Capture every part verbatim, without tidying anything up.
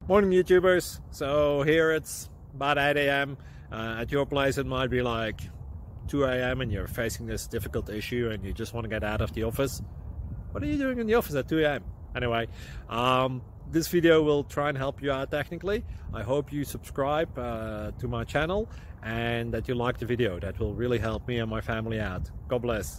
Morning YouTubers. So here it's about eight A M Uh, at your place it might be like two A M and you're facing this difficult issue and you just want to get out of the office. What are you doing in the office at two A M? Anyway, um, this video will try and help you out technically. I hope you subscribe uh, to my channel and that you like the video. That will really help me and my family out. God bless.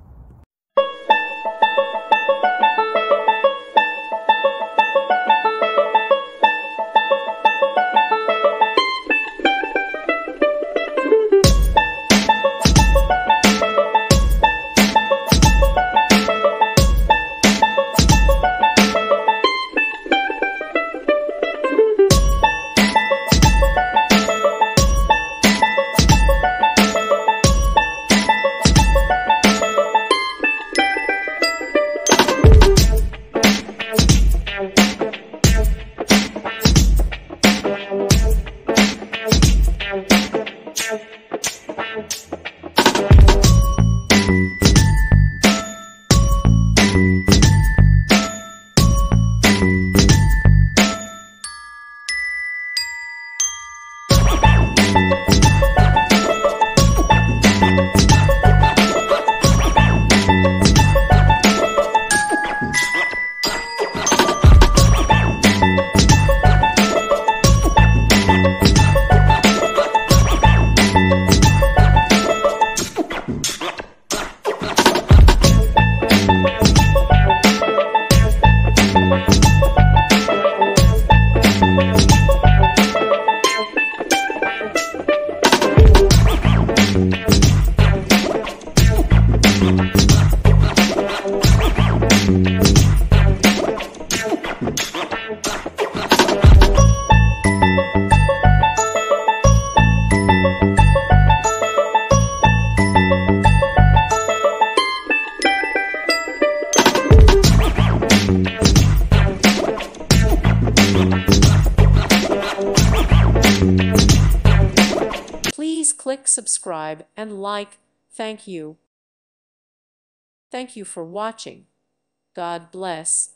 Please click subscribe and like. Thank you. Thank you for watching. God bless.